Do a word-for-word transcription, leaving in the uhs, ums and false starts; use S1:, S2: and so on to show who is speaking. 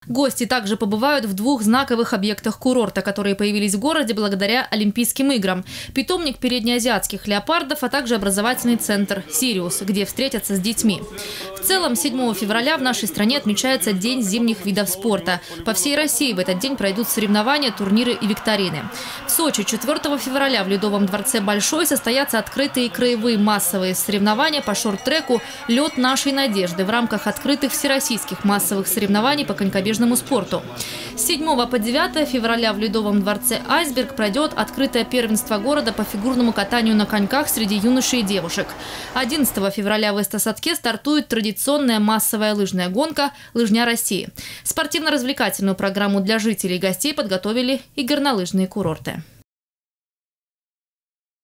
S1: Гости также побывают в двух знаковых объектах курорта, которые появились в городе благодаря Олимпийским играм. Питомник переднеазиатских леопардов, а также образовательный центр «Сириус», где встретятся с детьми. В целом, седьмого февраля в нашей стране отмечается День зимних видов спорта. По всей России в этот день пройдут соревнования, турниры и викторины. В Сочи четвёртого февраля в Ледовом дворце «Большой» состоятся открытые краевые массовые соревнования по шорт-треку «Лед нашей надежды» в рамках открытых всероссийских массовых соревнований по конькобежному спорту. С седьмого по девятое февраля в Ледовом дворце «Айсберг» пройдет открытое первенство города по фигурному катанию на коньках среди юношей и девушек. одиннадцатого февраля в Эстосадке стартует традиционная массовая лыжная гонка «Лыжня России». Спортивно-развлекательную программу для жителей и гостей подготовили и горнолыжные курорты.